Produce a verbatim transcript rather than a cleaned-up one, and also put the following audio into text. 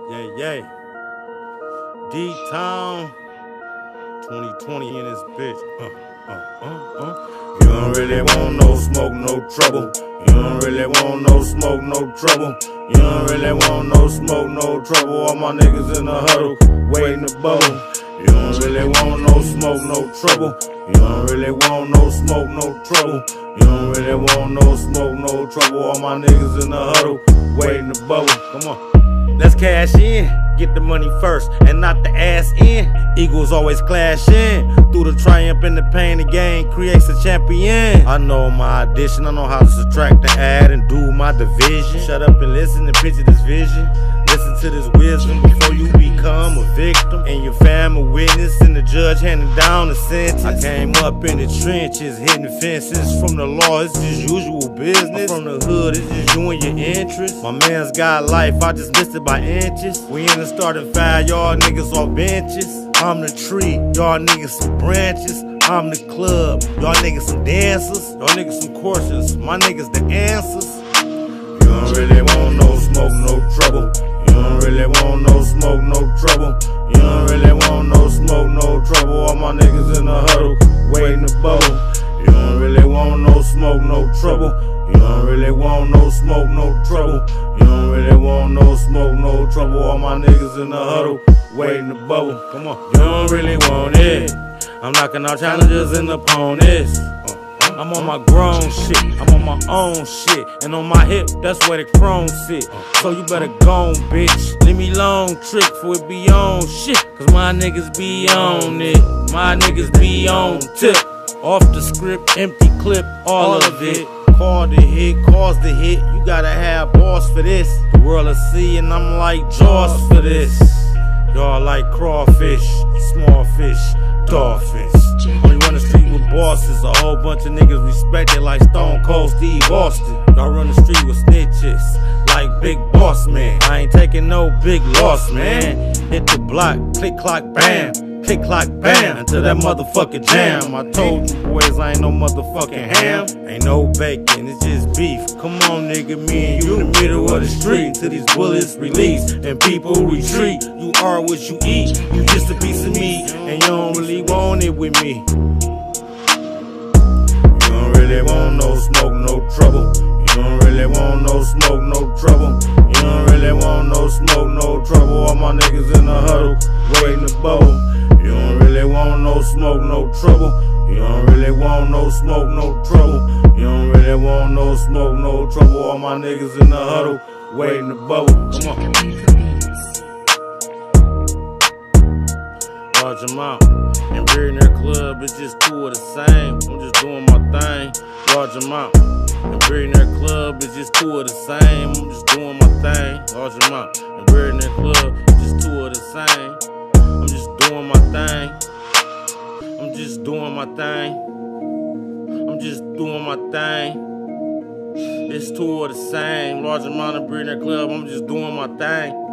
Yeah, yeah. D-Town, twenty twenty in this bitch. Uh, uh, uh, uh. You don't really want no smoke, no trouble. You don't really want no smoke, no trouble. You don't really want no smoke, no trouble. All my niggas in the huddle, waiting to bubble. You don't really want no smoke, no trouble. You don't really want no smoke, no trouble. You don't really want no smoke, no trouble. All my niggas in the huddle, waiting to bubble. Come on, let's cash in. Get the money first and not the ass in. Eagles always clash in. Through the triumph and the pain, the game creates a champion. I know my addition, I know how to subtract and add and do my division. Shut up and listen and picture this vision. Listen to this wisdom before you become a victim. And your family witness and the judge handing down the sentence. I came up in the trenches, hitting fences from the law. It's just usual business. I'm from the hood, it's just you and your interest. My man's got life, I just missed it by inches. We in the starting five, y'all niggas off benches. I'm the tree, y'all niggas some branches. I'm the club, y'all niggas some dancers. Y'all niggas some courses, my niggas the answers. You don't really want no smoke, no trouble. You don't really want no smoke, no trouble. You don't really want no smoke, no trouble. All my niggas in the huddle, waiting to bubble. You don't really want no smoke, no trouble. You don't really want no smoke, no trouble. You don't really want no smoke, no trouble. All my niggas in the huddle, waiting to bubble. Come on. You don't really want it. I'm knocking out challenges and opponents. I'm on my grown shit, I'm on my own shit. And on my hip, that's where the chrome sit. So you better go on, bitch. Leave me alone, trick, for it be on shit. Cause my niggas be on it. My niggas be on tip. Off the script, empty clip, all of it. Call the hit, cause the hit. You gotta have boss for this. The world of sea and I'm like Jaws for this. Y'all like crawfish, small fish, dolphins. Only run the street with bosses. A whole bunch of niggas respected like Stone Cold Steve Austin. Y'all run the street with snitches like Big Boss Man. I ain't taking no big loss, man. Hit the block, click, clock, bam. Click, clock, bam, until that motherfucking jam. I told you boys I ain't no motherfucking ham. Ain't no bacon, it's just beef. Come on nigga, me and you in the middle of the street. Till these bullets release and people retreat. You are what you eat, you just a piece of meat. And you don't really want it with me. You don't really want no smoke, no trouble. You don't really want no smoke, no trouble. You don't really want no smoke, no trouble. All my niggas in the huddle, waiting to bubble. You don't really want no smoke, no trouble. You don't really want no smoke, no trouble. You don't really want no smoke, no trouble. All my niggas in the huddle, waiting to bubble. Come on. Large amount. And Billionaire Club, it's just two of the same. I'm just doing my thing. Large amount. And Billionaire Club, it's just two of the same. I'm just doing my thing. Large amount. And Billionaire Club, it's just two of the same. I'm just doing my thing. I'm just doing my thing. I'm just doing my thing. It's two of the same. Large amount of Billionaire Club. I'm just doing my thing.